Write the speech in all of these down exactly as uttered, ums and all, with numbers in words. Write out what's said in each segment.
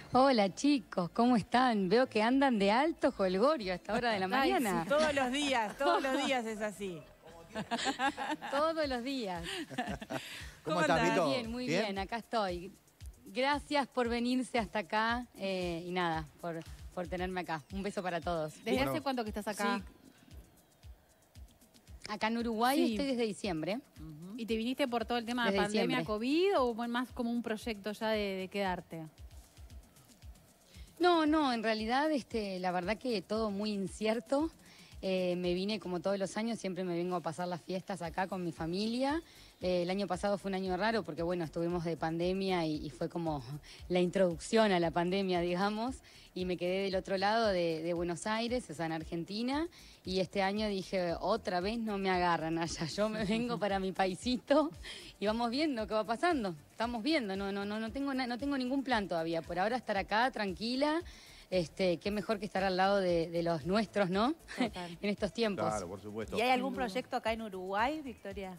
Hola chicos, ¿cómo están? Veo que andan de alto jolgorio a esta hora de la Ay, mañana. sí, todos los días, todos los días es así. Todos los días. ¿Cómo, ¿Cómo estás, andás? Vito? Bien, muy bien? acá estoy. Gracias por venirse hasta acá eh, y nada, por, por tenerme acá. Un beso para todos. ¿Desde Bueno. hace cuánto que estás acá? Acá en Uruguay Sí. estoy desde diciembre. ¿Y te viniste por todo el tema de Desde pandemia, diciembre. COVID o fue más como un proyecto ya de, de quedarte? No, no, en realidad este, la verdad que todo muy incierto. Eh, me vine como todos los años, siempre me vengo a pasar las fiestas acá con mi familia. Eh, el año pasado fue un año raro porque bueno, estuvimos de pandemia y, y fue como la introducción a la pandemia, digamos. Y me quedé del otro lado de, de Buenos Aires, o sea, en Argentina. Y este año dije, otra vez no me agarran allá, yo me vengo para mi paisito y vamos viendo qué va pasando. Estamos viendo, no, no, no, no tengo, na- no tengo ningún plan todavía. Por ahora estar acá tranquila. Este, qué mejor que estar al lado de, de los nuestros, ¿no? Total. En estos tiempos. Claro, por supuesto. ¿Y hay algún proyecto acá en Uruguay, Victoria?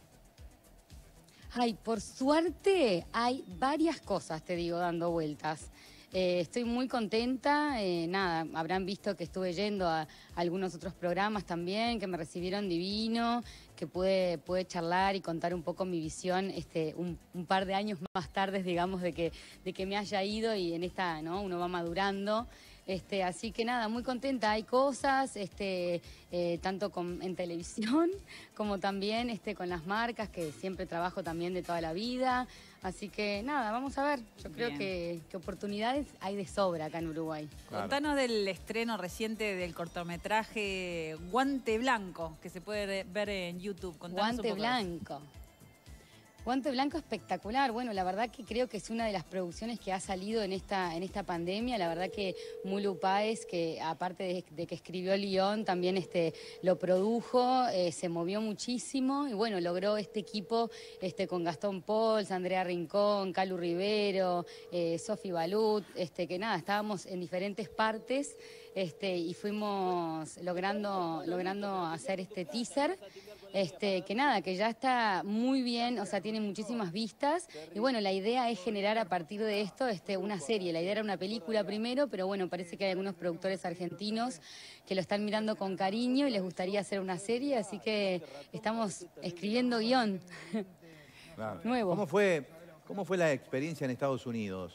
Ay, por suerte hay varias cosas, te digo, dando vueltas. Eh, estoy muy contenta, eh, nada, habrán visto que estuve yendo a, a algunos otros programas también, que me recibieron divino, que pude, pude charlar y contar un poco mi visión este, un, un par de años más tarde, digamos, de que, de que me haya ido y en esta, ¿no? Uno va madurando. Este, así que nada, muy contenta. Hay cosas, este, eh, tanto con, en televisión como también este, con las marcas, que siempre trabajo también de toda la vida. Así que nada, vamos a ver. Yo creo Bien. que, que oportunidades hay de sobra acá en Uruguay. Claro. Contanos del estreno reciente del cortometraje Guante Blanco, que se puede ver en YouTube. Contanos Guante un poco de eso. Blanco. Guante Blanco espectacular. Bueno, la verdad que creo que es una de las producciones que ha salido en esta, en esta pandemia. La verdad que Mulu Páez, que aparte de, de que escribió el guión, también este, lo produjo, eh, se movió muchísimo y bueno, logró este equipo este, con Gastón Pols, Andrea Rincón, Calu Rivero, eh, Sofi Balut, este, que nada, estábamos en diferentes partes este, y fuimos logrando, logrando hacer este teaser. Este, que nada, que ya está muy bien, o sea, tiene muchísimas vistas y bueno, la idea es generar a partir de esto este, una serie. La idea era una película primero, pero bueno, parece que hay algunos productores argentinos que lo están mirando con cariño y les gustaría hacer una serie, así que estamos escribiendo guión. Claro. Nuevo. ¿Cómo fue, ¿Cómo fue la experiencia en Estados Unidos?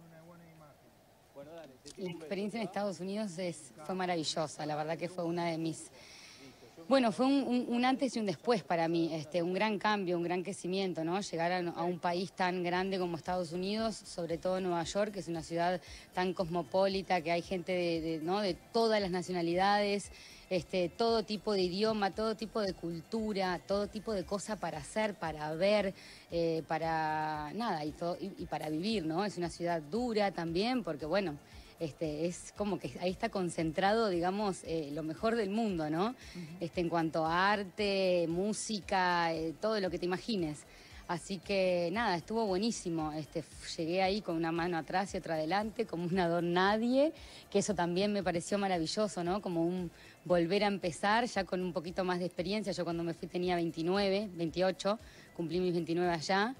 La experiencia en Estados Unidos es, fue maravillosa, la verdad que fue una de mis... Bueno, fue un, un- un antes y un después para mí, este, un gran cambio, un gran crecimiento, ¿no? Llegar a, a un país tan grande como Estados Unidos, sobre todo Nueva York, que es una ciudad tan cosmopolita, que hay gente de, de, ¿no? de todas las nacionalidades, este, todo tipo de idioma, todo tipo de cultura, todo tipo de cosa para hacer, para ver, eh, para nada, y, todo- y- y para vivir, ¿no? Es una ciudad dura también, porque bueno... Este, es como que ahí está concentrado, digamos, eh, lo mejor del mundo, ¿no? este, en cuanto a arte, música, eh, todo lo que te imagines. Así que nada, estuvo buenísimo. Este, llegué ahí con una mano atrás y otra adelante, como una don nadie, que eso también me pareció maravilloso, ¿no? Como un volver a empezar ya con un poquito más de experiencia. Yo cuando me fui tenía veintinueve, veintiocho, cumplí mis veintinueve allá.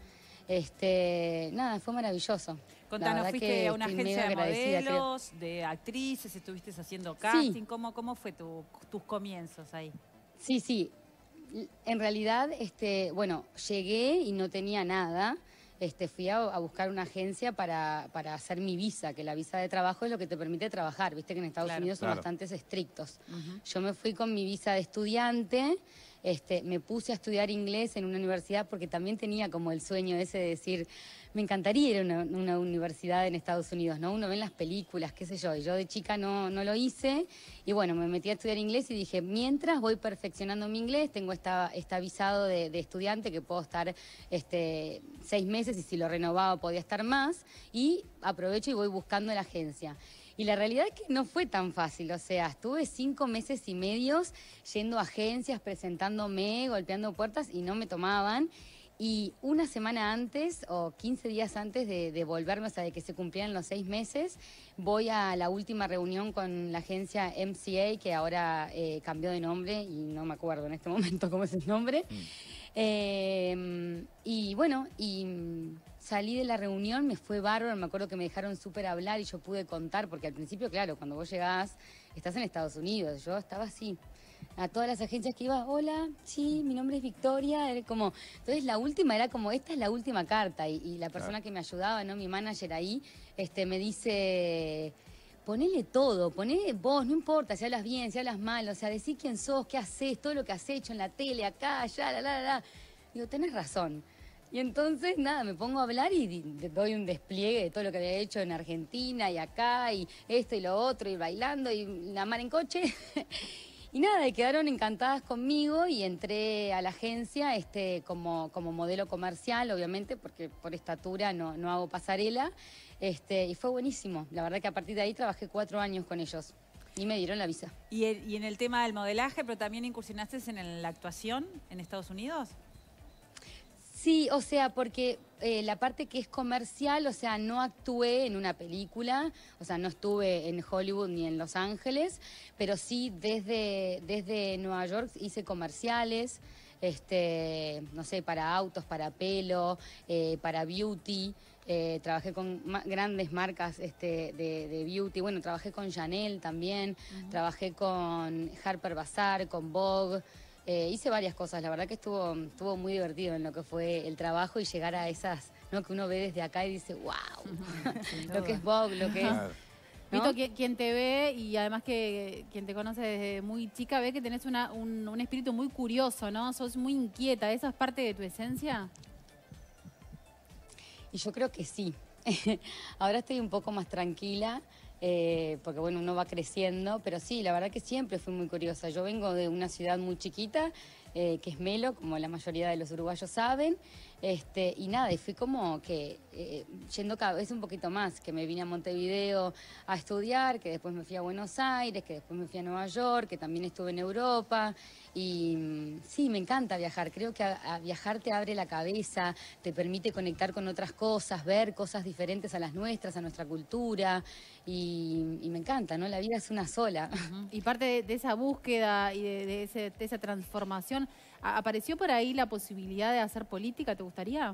Este, nada, fue maravilloso. La Contanos, verdad fuiste que a una estoy agencia medio de agradecida, creo. modelos, de actrices, estuviste haciendo casting. ¿Cómo, cómo fue tu- tus comienzos ahí? Sí, sí. En realidad, este, bueno, llegué y no tenía nada. Este, fui a, a buscar una agencia para, para hacer mi visa, que la visa de trabajo es lo que te permite trabajar. Viste que en Estados Claro. Unidos son Claro. bastante estrictos. Ujú. Yo me fui con mi visa de estudiante, este, me puse a estudiar inglés en una universidad porque también tenía como el sueño ese de decir, me encantaría ir a una, una universidad en Estados Unidos, ¿no? Uno ve en las películas, qué sé yo, y yo de chica no, no lo hice. Y bueno, me metí a estudiar inglés y dije, mientras voy perfeccionando mi inglés, tengo esta, esta visado de, de estudiante que puedo estar este, seis meses y si lo renovaba podía estar más. Y aprovecho y voy buscando la agencia. Y la realidad es que no fue tan fácil, o sea, estuve cinco meses y medios yendo a agencias, presentándome, golpeando puertas y no me tomaban. Y una semana antes o quince días antes de, de volverme, o sea, de que se cumplieran los seis meses, voy a la última reunión con la agencia M C A, que ahora eh, cambió de nombre y no me acuerdo en este momento cómo es el nombre. Mm. Eh, y bueno, y salí de la reunión, me fue bárbaro, me acuerdo que me dejaron súper hablar y yo pude contar, porque al principio, claro, cuando vos llegás, estás en Estados Unidos, yo estaba así. A todas las agencias que iba, hola, sí, mi nombre es Victoria, era como, entonces la última era como, esta es la última carta, y, y la persona que me ayudaba, ¿no? Mi manager ahí, este, me dice, ponele todo, ponele vos, no importa si hablas bien, si hablas mal, o sea, decí quién sos, qué haces, todo lo que has hecho en la tele, acá, allá, la, la, la. Digo, tenés razón. Y entonces, nada, me pongo a hablar y doy un despliegue de todo lo que había hecho en Argentina y acá, y esto y lo otro, y bailando, y la mar en coche. Y nada, y quedaron encantadas conmigo y entré a la agencia este, como, como modelo comercial, obviamente, porque por estatura no, no hago pasarela. Este, y fue buenísimo. La verdad que a partir de ahí trabajé cuatro años con ellos y me dieron la visa. ¿Y, el, y en el tema del modelaje, pero también incursionaste en el- la actuación en Estados Unidos? Sí, o sea, porque eh, la parte que es comercial, o sea, no actué en una película, o sea, no estuve en Hollywood ni en Los Ángeles, pero sí desde, desde Nueva York hice comerciales, este, no sé, para autos, para pelo, eh, para beauty. Eh, trabajé con ma grandes marcas este, de, de beauty. Bueno, trabajé con Chanel también, uh-huh. Trabajé con Harper Bazaar, con Vogue. Eh, hice varias cosas, la verdad que estuvo, estuvo muy divertido en lo que fue el trabajo y llegar a esas, ¿no? Que uno ve desde acá y dice, wow, lo que es Vogue, lo que es... Claro. ¿no? Vito, quien, quien te ve y además que quien te conoce desde muy chica ve que tenés una, un, un espíritu muy curioso, ¿no? Sos muy inquieta, ¿eso es parte de tu esencia? Y yo creo que sí. Ahora estoy un poco más tranquila, eh, porque bueno, uno va creciendo, pero sí, la verdad que siempre fui muy curiosa. Yo vengo de una ciudad muy chiquita, eh, que es Melo, como la mayoría de los uruguayos saben, este, y nada, y fui como que eh, yendo cada vez un poquito más, que me vine a Montevideo a estudiar, que después me fui a Buenos Aires, que después me fui a Nueva York, que también estuve en Europa, y mm, sí, me encanta viajar, creo que a, a viajar te abre la cabeza, te permite conectar con otras cosas, ver cosas diferentes a las nuestras, a nuestra cultura, y, y me encanta, ¿no? La vida es una sola. Uh-huh. Y parte de, de esa búsqueda y de, de, ese, de esa transformación, ¿apareció por ahí la posibilidad de hacer política? ¿Te gustaría?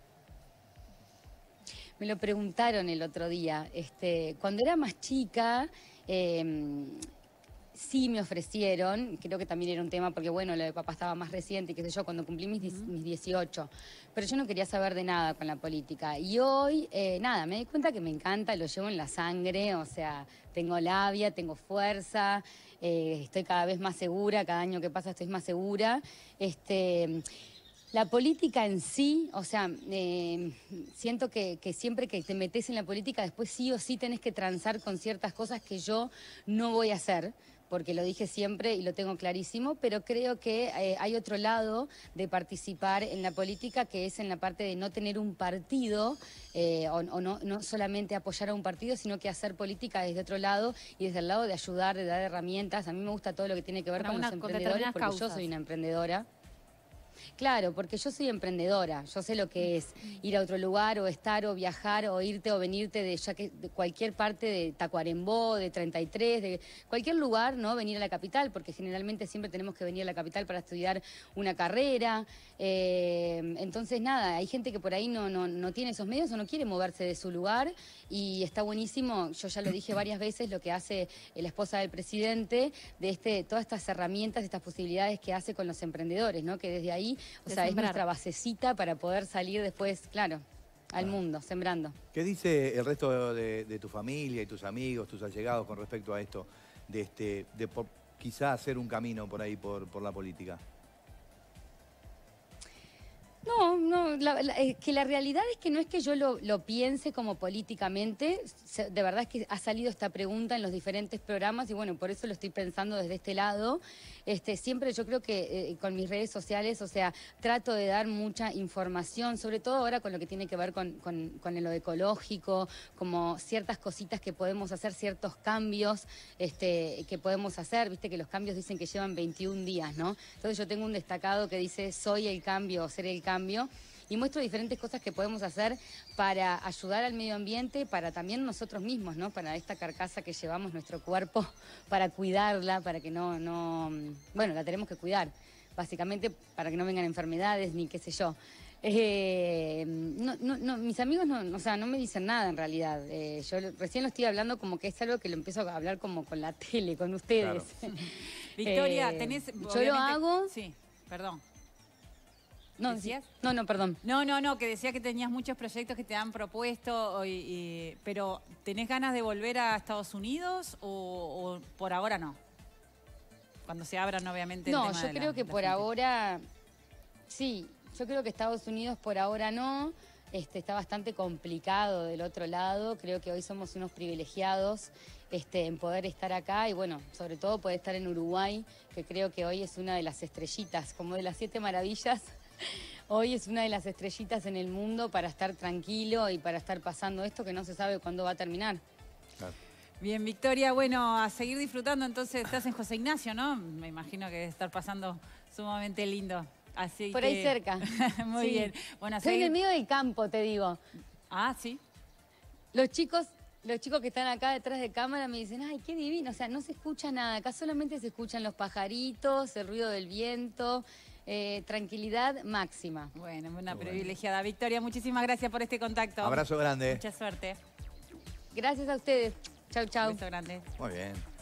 Me lo preguntaron el otro día. Este, cuando era más chica, eh, sí me ofrecieron, creo que también era un tema porque, bueno, lo de papá estaba más reciente, qué sé yo, cuando cumplí mis, uh-huh. mis dieciocho. Pero yo no quería saber de nada con la política. Y hoy, eh, nada, me di cuenta que me encanta, lo llevo en la sangre, o sea, tengo labia, tengo fuerza, eh, estoy cada vez más segura, cada año que pasa estoy más segura. Este... La política en sí, o sea, eh, siento que, que siempre que te metes en la política, después sí o sí tenés que transar con ciertas cosas que yo no voy a hacer, porque lo dije siempre y lo tengo clarísimo, pero creo que eh, hay otro lado de participar en la política, que es en la parte de no tener un partido, eh, o, o no, no solamente apoyar a un partido, sino que hacer política desde otro lado y desde el lado de ayudar, de dar herramientas. A mí me gusta todo lo que tiene que ver Para con una, los emprendedores, con porque causas. yo soy una emprendedora. Claro, porque yo soy emprendedora, yo sé lo que es ir a otro lugar o estar o viajar o irte o venirte de, ya que, de cualquier parte de Tacuarembó, de treinta y tres, de cualquier lugar, ¿no? Venir a la capital, porque generalmente siempre tenemos que venir a la capital para estudiar una carrera. Eh, entonces, nada, hay gente que por ahí no, no, no tiene esos medios o no quiere moverse de su lugar y está buenísimo, yo ya lo dije varias veces, lo que hace la esposa del presidente, de este, todas estas herramientas, estas posibilidades que hace con los emprendedores, ¿no? Que desde ahí, o sea, es nuestra basecita para poder salir después, claro, al mundo, sembrando. ¿Qué dice el resto de, de tu familia y tus amigos, tus allegados con respecto a esto, de, este, de por, quizá hacer un camino por ahí, por, por la política? No, no, la, la, es que la realidad es que no es que yo lo, lo piense como políticamente, se, de verdad es que ha salido esta pregunta en los diferentes programas y bueno, por eso lo estoy pensando desde este lado. Este, siempre yo creo que eh, con mis redes sociales, o sea, trato de dar mucha información, sobre todo ahora con lo que tiene que ver con, con, con lo ecológico, como ciertas cositas que podemos hacer, ciertos cambios este, que podemos hacer, viste que los cambios dicen que llevan veintiún días, ¿no? Entonces yo tengo un destacado que dice soy el cambio, ser el cambio. Cambio, y muestro diferentes cosas que podemos hacer para ayudar al medio ambiente, para también nosotros mismos, ¿no? Para esta carcasa que llevamos nuestro cuerpo, para cuidarla, para que no, no, bueno, la tenemos que cuidar, básicamente para que no vengan enfermedades ni qué sé yo. Eh, no, no, no, mis amigos no, o sea, no me dicen nada en realidad. Eh, yo lo- recién lo estoy hablando como que es algo que lo empiezo a hablar como con la tele, con ustedes. Victoria, Eh, tenés... yo lo obviamente- hago. Sí, perdón. No, ¿Decías? no, no, perdón. No, no, no, que decía que tenías muchos proyectos que te han propuesto, y- y- pero ¿tenés ganas de volver a Estados Unidos o, o por ahora no? Cuando se abran, obviamente, el No, tema yo de la- creo que la por frontera. ahora, sí, yo creo que Estados Unidos por ahora no. Este, está bastante complicado del otro lado. Creo que hoy somos unos privilegiados este, en poder estar acá y bueno, sobre todo poder estar en Uruguay, que creo que hoy es una de las estrellitas, como de las siete maravillas. Hoy es una de las estrellitas en el mundo para estar tranquilo y para estar pasando esto que no se sabe cuándo va a terminar. Claro. Bien, Victoria, bueno, a seguir disfrutando. Entonces, estás en José Ignacio, ¿no? Me imagino que debe estar pasando sumamente lindo. Así Por que- ahí cerca. Muy Sí. bien. Bueno, a Estoy en seguir- el medio del campo, te digo. Ah, sí. Los chicos, los chicos que están acá detrás de cámara me dicen, ay, qué divino. O sea, no se escucha nada. Acá solamente se escuchan los pajaritos, el ruido del viento, eh, tranquilidad máxima. Bueno, una Qué bueno. privilegiada. Victoria, muchísimas gracias por este contacto. Abrazo grande. Mucha suerte. Gracias a ustedes. Chau, chau. Un beso grande. Muy bien.